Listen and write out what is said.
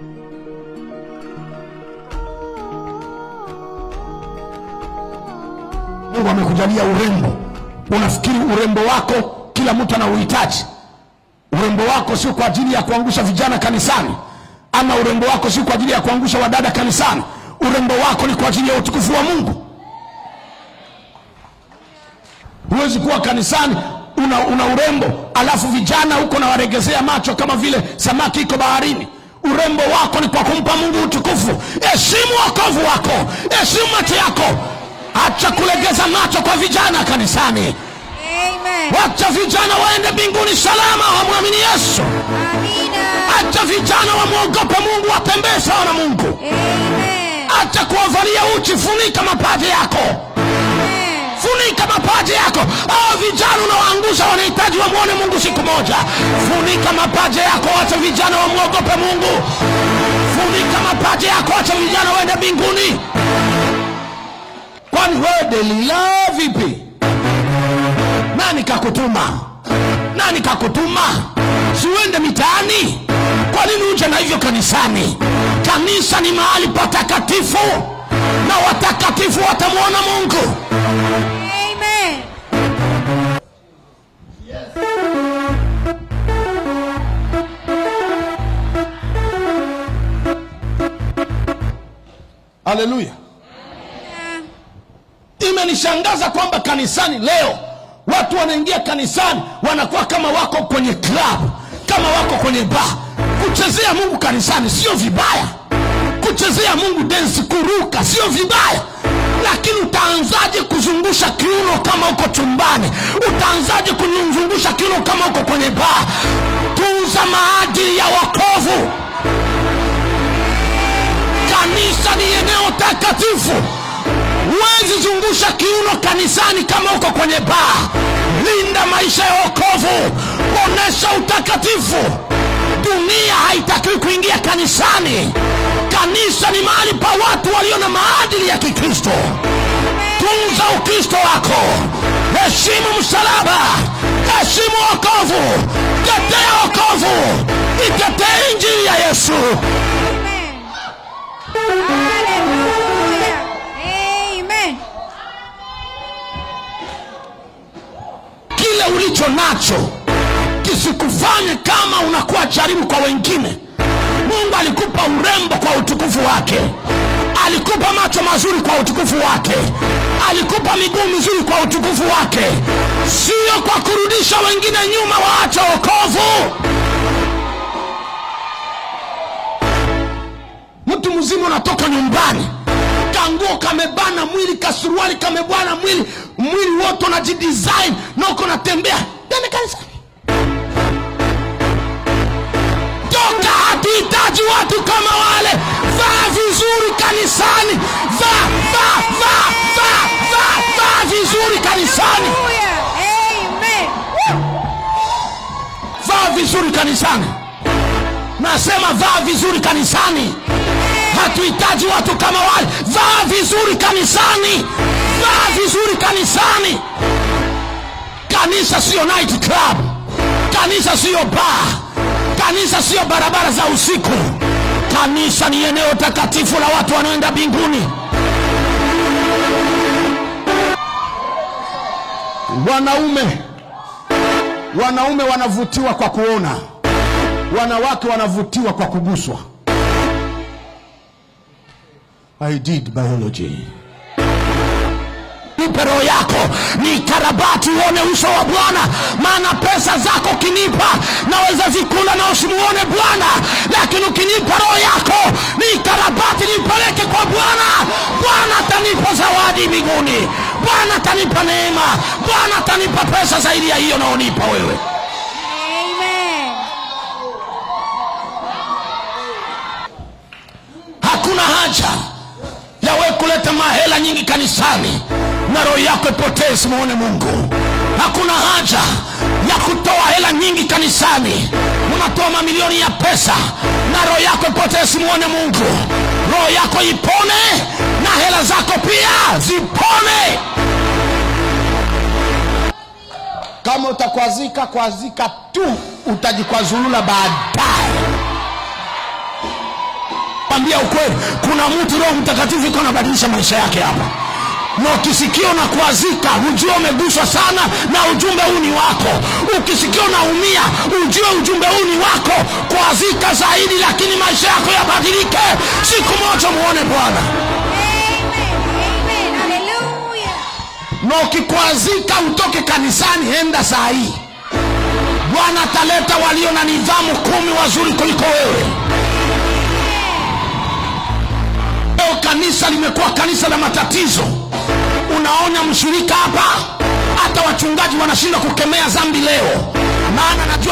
Mungu amekujalia urembo. Unafikiri urembo wako kila mtu anauhitaji? Urembo wako sio kwa ajili ya kuangusha vijana kanisani, ama urembo wako sio kwa ajili ya kuangusha wadada kanisani. Urembo wako ni kwa ajili ya utukufu wa Mungu. Huwezi kuwa kanisani una urembo alafu vijana huko na waregezea macho kama vile samaki iko baharini. Urembo wako ni kwa kumpa Mungu utukufu. Heshimu wokovu wako, heshimu macho yako. Acha kulegeza macho kwa vijana kanisani. Amen. Wacha vijana waende mbinguni salama, wamwamini Yesu. Amina. Acha vijana wamuogope Mungu, watembee sawa na Mungu. Amen. Acha kuwavalia uchi, funika mapaji yako. Amen. Funika mapaji yako. Hao vijana unaoangusha wanahitaji wamuone Mungu siku moja. Funika mapaji yako, acha vijana wamuogope Mungu. Funika mapaji yako, acha vijana waende mbinguni. Kwani wewe Delila vipi? Nani kakutuma? Nani kakutuma? Siwende mitaani. Kwa nini uje na hivyo kanisani? Kanisa ni mahali patakatifu, na watakatifu watamuona Mungu. Amen. Haleluya. Imenishangaza kwamba kanisani leo watu wanaingia kanisani wanakuwa kama wako kwenye club, kama wako kwenye bar. Kuchezea Mungu kanisani sio vibaya. Kuchezea Mungu dance, kuruka sio vibaya. Lakini utaanzaje kuzungusha kiuno kama uko chumbani? Utaanzaje kuzungusha kiuno kama uko kwenye bar? Tunza maadili ya wokovu. Kanisa ni eneo takatifu. Huwezi zungusha kiuno kanisani kama uko kwenye bar. Linda maisha ya wokovu. Onesha utakatifu. Dunia haitakiwi kuingia kanisani. Kanisa ni mahali pa watu walio na maadili ya Kikristo. Tunza Ukristo wako. Heshimu msalaba. Heshimu wokovu. Tetea wokovu. Itetee injili ya Yesu. Amen. Kile ulicho nacho kisikufanye kama unakuwa jaribu kwa wengine. Mungu alikupa urembo kwa utukufu wake. Alikupa macho mazuri kwa utukufu wake. Alikupa miguu mizuri kwa utukufu wake. Sio kwa kurudisha wengine nyuma waache wokovu. Mtu mzima unatoka nyumbani, kanguo kamebana mwili, kasuruali kamebana mwili, mwili wote unajidesign na uko natembea ndani kanisa. Toka, hatuhitaji watu kama wale. Vaa vizuri kanisani. Vaa vizuri kanisani. Amen. Vaa vizuri kanisani. Nasema vaa vizuri kanisani. Hatuhitaji watu kama wale. Vaa vizuri kanisani. Vaa vizuri kanisani. Kanisa sio night club. Kanisa sio bar. Kanisa sio barabara za usiku. Kanisa ni eneo takatifu la watu wanaoenda mbinguni. Wanaume wanavutiwa kwa kuona. Wanawake wanavutiwa kwa kuguswa. I did biology. Nipe roho yako, ni karabati uone uso wa Bwana. Maana pesa zako kinipa naweza zikula na usimuone Bwana. Lakini ukinipa roho yako, ni karabati nipeleke kwa Bwana. Bwana atanipa zawadi mbinguni. Bwana atanipa neema. Bwana atanipa pesa zaidi ya hiyo naonipa wewe. Amen. Hakuna haja ya wewe kuleta mahela nyingi kanisani na roho yako ipotee simuone Mungu. Hakuna haja ya kutoa hela nyingi kanisani. Unatoa mamilioni ya pesa na roho yako ipotee simuone Mungu. Roho yako ipone na hela zako pia zipone. Kama utakwazika tu, utajikwazulula baadaye. Ambia ukweli, kuna mtu Roho Mtakatifu yuko anabadilisha maisha yake hapa. Na ukisikia unakuazika, ujue umeguswa sana na ujumbe huu ni wako. Ukisikia unaumia, ujue ujumbe huu ni wako. Kuazika zaidi, lakini maisha yako yabadilike. Siku moja muone Bwana. Amen. Hallelujah. Na ukikuazika utoke kanisani, enda saa hii. Bwana ataleta walio na nidhamu 10 wazuri kuliko wewe. Leo kanisa limekuwa kanisa la matatizo. Unaona mshirika hapa, hata wachungaji wanashinda kukemea dhambi leo. Maana najua